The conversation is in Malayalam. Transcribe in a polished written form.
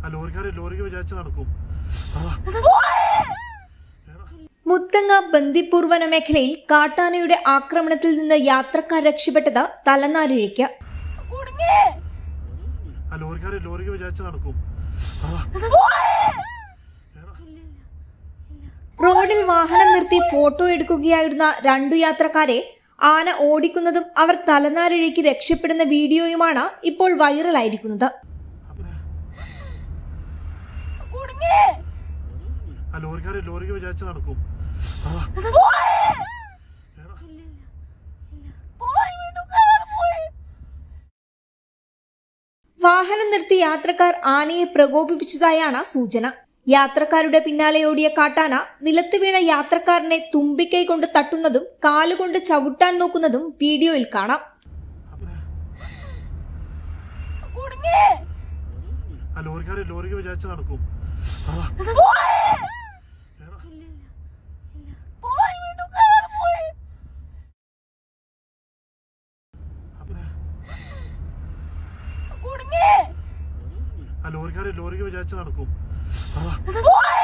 മുത്തങ്ങ ബന്ദിപ്പൂർ വനമേഖലയിൽ കാട്ടാനയുടെ ആക്രമണത്തിൽ നിന്ന് യാത്രക്കാർ രക്ഷപ്പെട്ടത് തലനാരിഴയ്ക്ക്. റോഡിൽ വാഹനം നിർത്തി ഫോട്ടോ എടുക്കുകയായിരുന്ന 2 യാത്രക്കാരെ ആന ഓടിക്കുന്നതും അവർ തലനാരിഴയ്ക്ക് രക്ഷപ്പെടുന്ന വീഡിയോയുമാണ് ഇപ്പോൾ വൈറലായിരിക്കുന്നത്. വാഹനം നിർത്തി യാത്രക്കാർ ആനയെ പ്രകോപിപ്പിച്ചതായാണ് സൂചന. യാത്രക്കാരുടെ പിന്നാലെ ഓടിയ കാട്ടാന നിലത്ത് വീണ യാത്രക്കാരനെ തുമ്പിക്കൈ കൊണ്ട് തട്ടുന്നതും കാലുകൊണ്ട് ചവിട്ടാൻ നോക്കുന്നതും വീഡിയോയിൽ കാണാം. ലോറിക്ക് വിചാരിച്ചു നടക്കും.